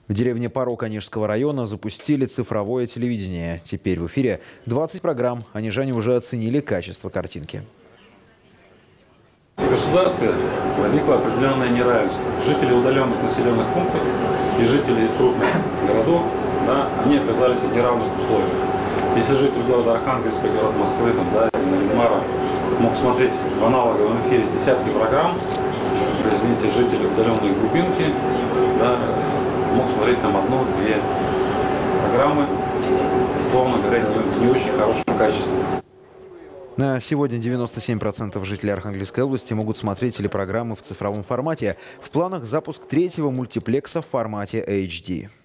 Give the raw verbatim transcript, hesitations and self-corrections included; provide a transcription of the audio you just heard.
В деревне Порог Онежского района запустили цифровое телевидение. Теперь в эфире двадцать программ. Онежане уже оценили качество картинки. В государстве возникло определенное неравенство. Жители удаленных населенных пунктов и жители крупных городов, да, они оказались в неравных условиях. Если житель города Архангельска, город Москвы, там, да, или Нарьян-Мара мог смотреть в аналоговом эфире десятки программ, то, извините, жители удаленной глубинки, да, мог смотреть там одну-две программы, условно говоря, не, не очень хорошего качества. На сегодня девяносто семь процентов жителей Архангельской области могут смотреть телепрограммы в цифровом формате. В планах запуск третьего мультиплекса в формате эйч ди.